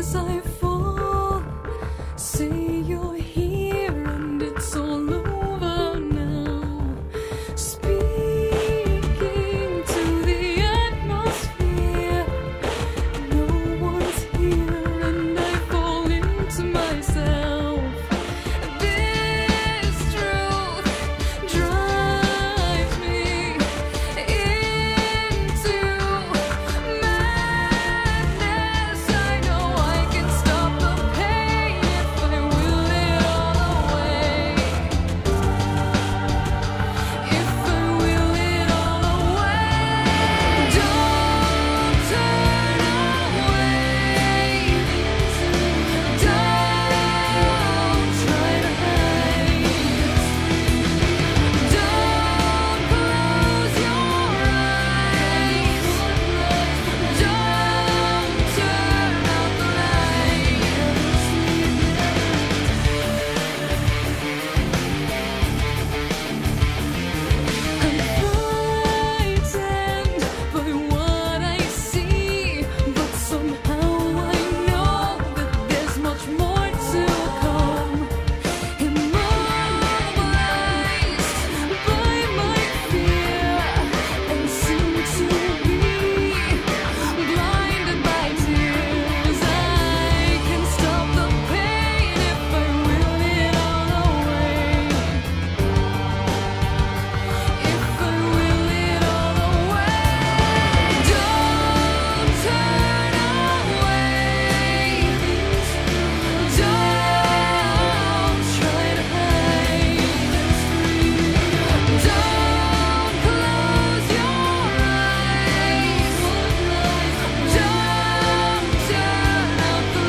as I fall. Say you're here and it's all over now. Speaking to the atmosphere. No one's here and I fall into myself. This truth drives me into madness. I know I can stop the pain if I will it all away. If I will it all away. Don't turn away. Don't try to hide. Don't close your eyes. Don't turn out the lights. I'm frightened by what I see, but somehow I know that there's much more to come. Immobilized by my fear and seem to be blinded by tears. I can stop the pain if I will it all away. If I will it all away. Don't turn away. Don't try to hide. Don't close your eyes. Don't turn out the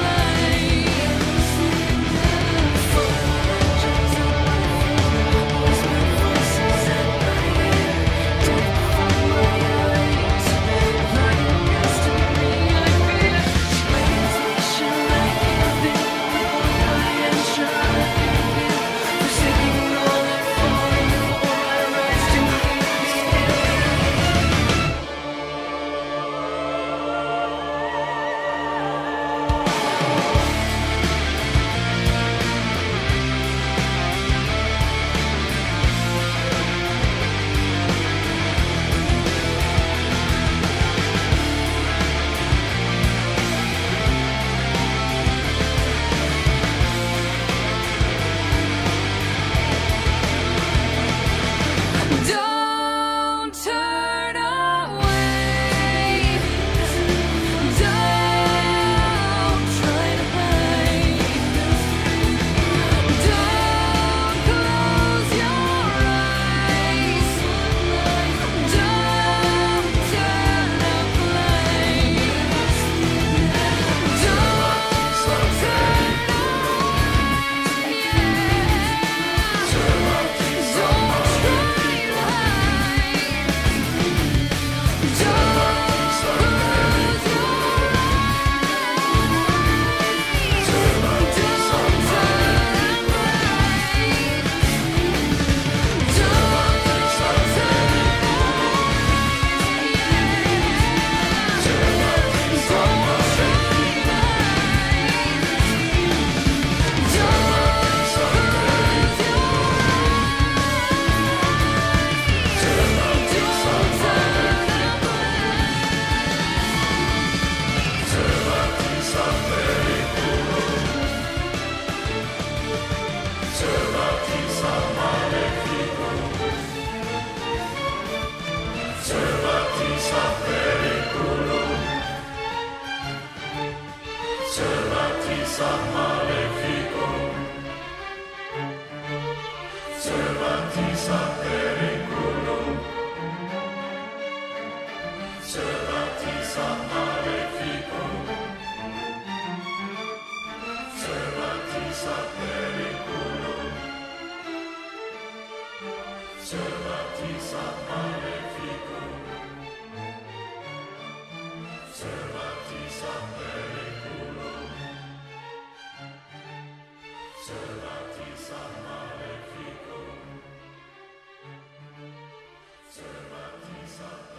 Don't turn away. Don't try to hide. Don't close your eyes. Don't turn out the lights. Don't turn away. Don't try to Servatis ad